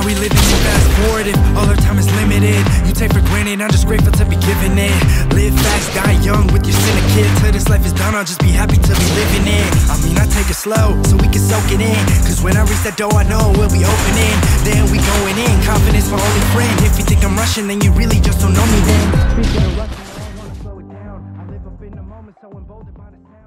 we living so fast forward if all our time is limited? You take for granted, I'm just grateful to be given it. Live fast, die young with your syndicate. Till this life is done, I'll just be happy to be living it. I mean, I take it slow, so we can soak it in. Cause when I reach that door, I know we'll be opening. Then we going in, confidence my only friend. If you think I'm rushing, then you really just don't know me then. Speaking of rushing, I don't wanna slow it down. I live up in the moment, so emboldened by the sound.